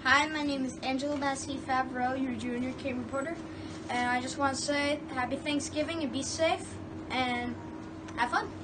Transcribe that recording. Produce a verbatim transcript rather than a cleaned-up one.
Hi, my name is Angelo Favreau, your junior K reporter, and I just want to say happy Thanksgiving and be safe and have fun.